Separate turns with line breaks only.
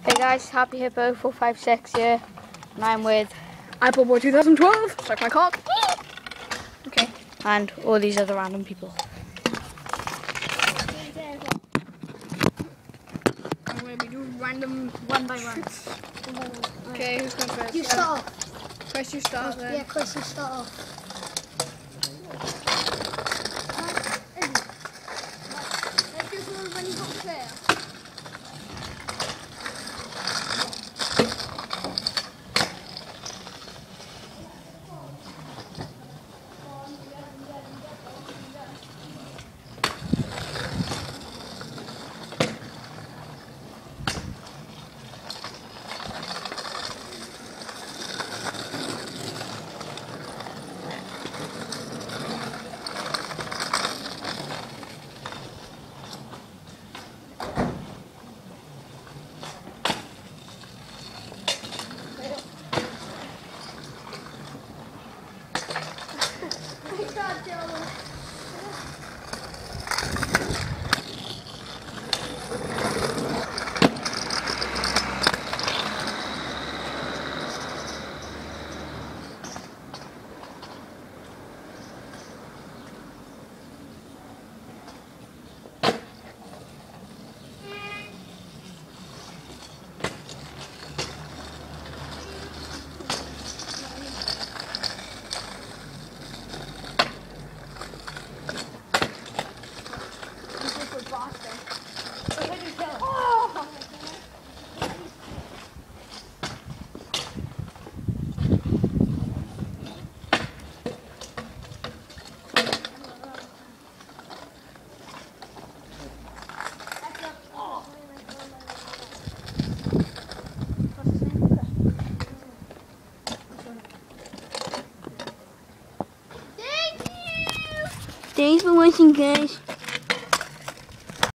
Hey guys, Happy Hippo 456 here, and I'm with
Apple Boy 2012, suck my cock.
okay, and all these other random people.
I'm going to be doing random one by one. Okay, who's going first?
You start off.
Chris, you start then.
Yeah, Chris, you start off.
Thanks for watching, guys.